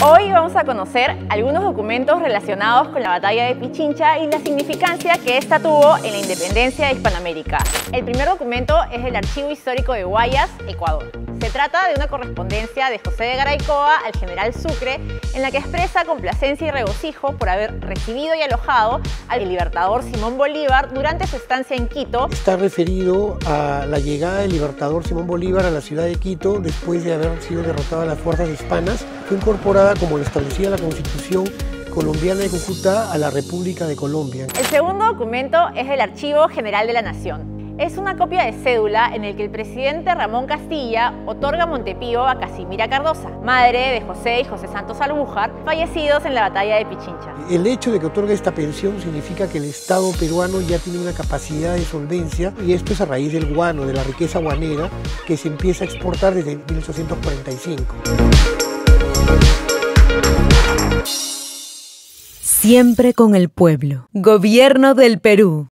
Hoy vamos a conocer algunos documentos relacionados con la batalla de Pichincha y la significancia que esta tuvo en la independencia de Hispanoamérica. El primer documento es el Archivo Histórico de Guayas, Ecuador. Se trata de una correspondencia de José de Garaycoa al general Sucre, en la que expresa complacencia y regocijo por haber recibido y alojado al libertador Simón Bolívar durante su estancia en Quito. Está referido a la llegada del libertador Simón Bolívar a la ciudad de Quito después de haber sido derrotada a las fuerzas hispanas. Fue incorporada, como lo establecía la Constitución colombiana de Cúcuta, a la República de Colombia. El segundo documento es el Archivo General de la Nación. Es una copia de cédula en el que el presidente Ramón Castilla otorga Montepío a Casimira Cardosa, madre de José y José Santos Albújar, fallecidos en la batalla de Pichincha. El hecho de que otorgue esta pensión significa que el Estado peruano ya tiene una capacidad de solvencia, y esto es a raíz del guano, de la riqueza guanera, que se empieza a exportar desde 1845. Siempre con el pueblo. Gobierno del Perú.